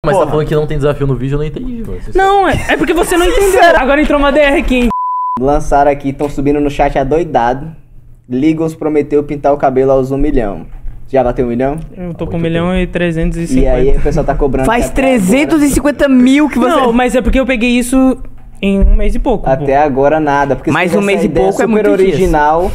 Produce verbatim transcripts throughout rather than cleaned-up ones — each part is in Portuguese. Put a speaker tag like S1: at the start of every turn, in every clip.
S1: Mas tá falando que não tem desafio no vídeo, eu não entendi, mano.
S2: Não, é, é porque você não entendeu. Agora entrou uma D R aqui, hein?
S3: Lançaram aqui, estão subindo no chat adoidado. Ligons prometeu pintar o cabelo aos um milhão. Já bateu um milhão?
S2: Eu tô com um milhão e trezentos e cinquenta.
S3: E aí o pessoal tá cobrando...
S4: Faz trezentos e cinquenta mil que você...
S2: Não, mas é porque eu peguei isso em um mês e pouco.
S3: Até
S2: pô.
S3: agora nada. Porque
S4: mais um mês e pouco é muito
S3: original.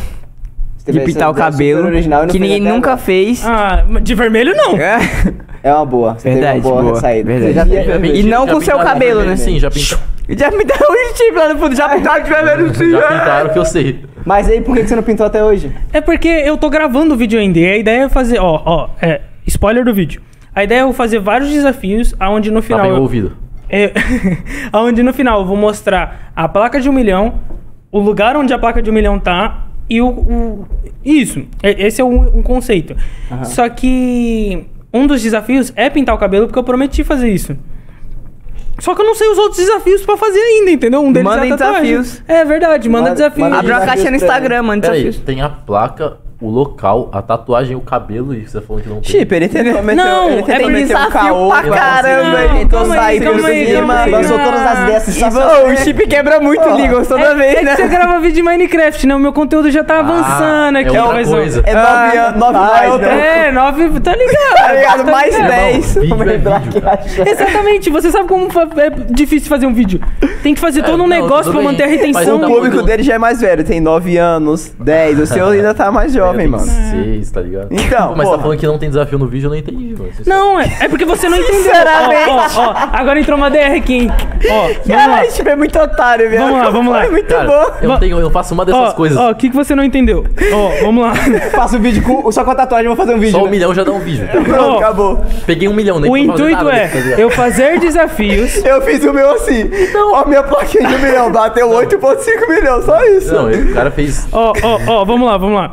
S4: De pintar o cabelo, que ninguém nunca agora. fez.
S2: Ah, de vermelho não.
S4: É,
S3: é uma boa. Você
S4: verdade,
S3: teve uma boa, boa saída.
S4: Verdade.
S3: Já
S4: já teve, e não com seu cabelo, né?
S1: Sim, já pintaram.
S4: Já pintaram o chip lá no fundo, já pintaram de vermelho sim.
S1: Já pintaram que eu sei.
S3: Mas aí, por que você não pintou até hoje?
S2: É porque eu tô gravando o vídeo ainda. E a ideia é fazer, ó, ó, é, spoiler do vídeo. A ideia é eu fazer vários desafios, aonde no final...
S1: Tá bem
S2: eu,
S1: ouvido.
S2: É, aonde no final eu vou mostrar a placa de um milhão, o lugar onde a placa de um milhão tá... E o, o... Isso, esse é um, um conceito. Uhum. Só que um dos desafios é pintar o cabelo, porque eu prometi fazer isso. Só que eu não sei os outros desafios pra fazer ainda, entendeu? Um deles
S4: manda
S2: é a tatuagem.
S4: desafios.
S2: É verdade, manda, manda desafios.
S4: Abre uma caixa no Instagram, manda desafios.
S1: Tem a placa, o local, a tatuagem, o cabelo, e você falou que não tem.
S3: Chip, ele tentou meter,
S2: não,
S3: ele tentou
S2: é
S3: meter um caô
S4: pra caramba. Ele tentou sair por cima,
S3: lançou todas as ideias.
S4: O Chip quebra muito o Ligons toda
S2: é,
S4: vez,
S2: é
S4: né?
S2: Que você grava vídeo de Minecraft, né? O meu conteúdo já tá avançando
S1: ah,
S2: aqui.
S1: É outra coisa.
S3: É nove anos, nove mais, né?
S2: É, nove, tá ligado?
S4: Tá ligado, mais
S2: ligado.
S4: dez.
S1: Vídeo é vídeo, cara.
S2: Exatamente, você sabe como é difícil fazer um vídeo. Tem que fazer todo um
S1: não,
S2: negócio pra
S1: bem.
S2: manter a retenção.
S3: O público dele já é mais velho, tem nove anos, dez. O seu ainda tá mais jovem, mano.
S1: seis, tá ligado?
S3: Então,
S1: Pô, mas
S3: porra.
S1: tá falando que não tem desafio no vídeo, eu não entendi, mano.
S2: Não, é, é porque você não entendeu.
S4: Sinceramente.
S2: Ó, ó, ó, agora entrou uma D R aqui, hein? Ó,
S4: Caralho, Chip é muito otário, velho.
S2: Vamos lá, vamos lá.
S4: É muito
S1: Cara,
S4: bom.
S1: Eu, tenho, eu faço uma dessas
S2: ó,
S1: coisas.
S2: Ó, o que, que você não entendeu? Ó, vamos lá.
S3: Faço um vídeo com, só com a tatuagem, eu vou fazer um vídeo.
S1: Só um
S3: né?
S1: milhão já dá um vídeo.
S3: Pronto,
S2: Ó,
S3: acabou.
S1: Peguei um milhão, nem
S2: O
S1: pra fazer
S2: intuito
S1: nada,
S2: é
S1: tá ligado?
S2: eu fazer desafios.
S3: Eu fiz o meu assim. Ó, minha plaquinha de um milhão, bateu oito vírgula cinco milhões, só isso.
S1: Não, o cara fez...
S2: Ó, ó, ó, vamos lá, vamos lá.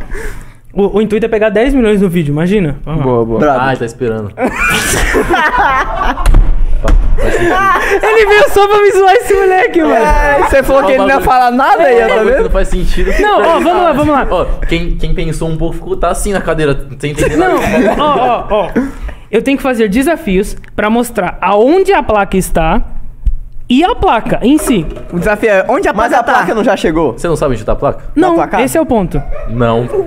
S2: O, o intuito é pegar dez milhões no vídeo, imagina. Vamos lá.
S4: Boa, boa.
S3: Bravo.
S1: Ah, tá esperando.
S2: Ele veio só pra me zoar esse moleque, mano.
S4: É, você falou que ele não ia falar nada aí, ó, tá
S1: Bagulho que
S4: vendo?
S1: não faz sentido.
S2: Não, ó, vamos lá, vamos lá.
S1: Ó, quem, quem pensou um pouco ficou, tá assim na cadeira, sem entender nada.
S2: Não, ó, ó, ó. Eu tenho que fazer desafios pra mostrar aonde a placa está e a placa em si.
S4: O desafio é onde a
S3: Mas
S4: placa
S3: a
S4: tá?
S3: placa não já chegou?
S1: Você não sabe onde tá a placa?
S2: Não,
S3: tua casa?
S2: esse é o ponto.
S1: Não. Não,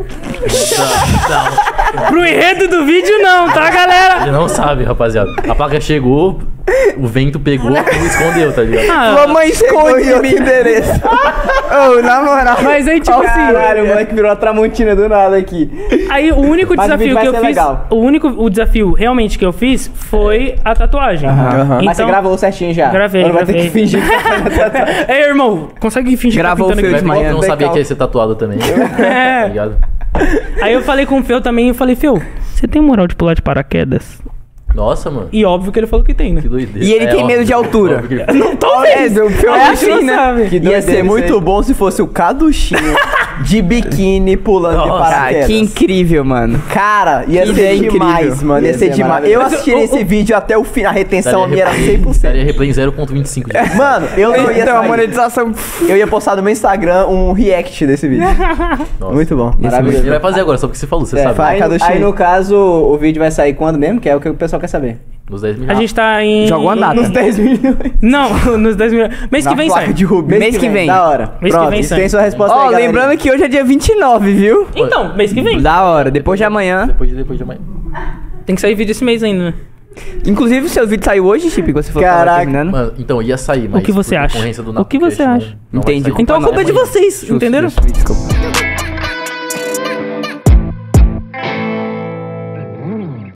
S2: Pro enredo do vídeo, não, tá, galera?
S1: ele não sabe, rapaziada. A placa chegou, o vento pegou e escondeu, tá ligado?
S4: Sua mãe esconde
S3: Chegou em
S4: meu
S3: outro
S4: endereço. Ô, na moral.
S2: Mas aí, tipo assim,
S3: Caralho, o moleque virou a Tramontina do nada aqui.
S2: aí o único
S3: Mas o vídeo
S2: desafio
S3: vai
S2: que eu
S3: ser
S2: fiz,
S3: legal.
S2: o único o desafio realmente que eu fiz foi a tatuagem.
S4: Aham.
S3: Mas você
S2: Então-
S3: gravou certinho já.
S2: Gravei,
S3: Não vai ter
S2: gravei.
S3: que fingir que tá fazendo tatuagem.
S2: Ei, irmão, consegue fingir
S4: Gravou
S2: que
S4: o
S2: tá
S4: fio
S2: pintando
S4: de
S2: aqui?
S4: manhã.
S1: Eu não
S3: tem
S1: sabia
S3: calma.
S1: que ia ser tatuado também. Tá
S2: É.
S1: ligado?
S2: Aí eu falei com o Feu também, eu falei, Feu, você tem moral de pular de paraquedas?
S1: Nossa, mano.
S2: E óbvio que ele falou que tem, né?
S1: Que doideira.
S4: E ele
S1: É,
S4: tem
S1: óbvio.
S4: medo de altura.
S1: Óbvio que ele-
S2: Não tô
S4: É,
S2: vendo.
S4: o pior
S2: É
S4: é
S2: assim,
S4: assim, né?
S2: sabe?
S3: Que
S4: Ia
S3: doideira
S4: ser
S3: isso
S4: muito
S3: aí.
S4: bom se fosse o Caduchinho de biquíni pulando de
S1: Nossa,
S4: paraquedas. Que incrível, mano.
S3: Cara, ia
S4: Que
S3: ser
S4: ideia
S3: demais,
S4: incrível.
S3: mano. Ia,
S4: Ia
S3: ser
S4: ser
S3: demais.
S4: maravilhoso.
S3: Eu
S2: Mas
S3: assistiria
S2: o-
S3: esse
S2: o-
S3: vídeo até o fim. A retenção minha era cem por cento.
S1: Daria replay zero vírgula vinte e cinco de
S3: Mano, eu não ia
S4: Então, a
S3: sair.
S4: monetização...
S3: Eu ia postar no meu Instagram um react desse vídeo.
S1: Nossa.
S3: Muito bom.
S1: Ele
S3: Maravilhoso.
S1: vai fazer agora, só porque você falou, você
S3: É,
S1: sabe.
S3: aí,
S4: Cada
S3: aí
S4: cheio.
S3: no caso, o vídeo vai sair quando mesmo? Que é o que o pessoal quer saber.
S1: Nos dez
S2: A
S1: milhões.
S2: gente tá em...
S4: Joga uma data.
S3: Nos dez milhões.
S2: Não, nos dez milhões. Mês que
S3: Na
S2: vem
S3: placa
S2: sai.
S3: de Rubens.
S4: Mês que vem.
S3: Da hora.
S2: Mês que
S3: Pronto,
S2: vem
S3: isso
S2: sai.
S3: tem sua resposta
S4: Ó,
S3: aí, galerinha.
S4: lembrando que hoje é dia vinte e nove, viu?
S2: Então, mês que vem.
S4: Da hora, depois de amanhã.
S1: Depois de, depois de amanhã.
S2: Tem que sair vídeo esse mês ainda, né?
S4: Inclusive, o seu vídeo saiu hoje, Chip, que você falou que tava
S3: Caraca.
S4: terminando.
S1: Mano, então ia sair, mas...
S2: que você
S1: por
S2: acha?
S1: concorrência do
S2: O que você
S1: Napcast,
S2: acha?
S1: não- não vai
S4: Entendi.
S1: sair.
S2: Então a culpa é de
S1: Amanhã.
S2: vocês, entenderam?
S4: Justo, justo, desculpa.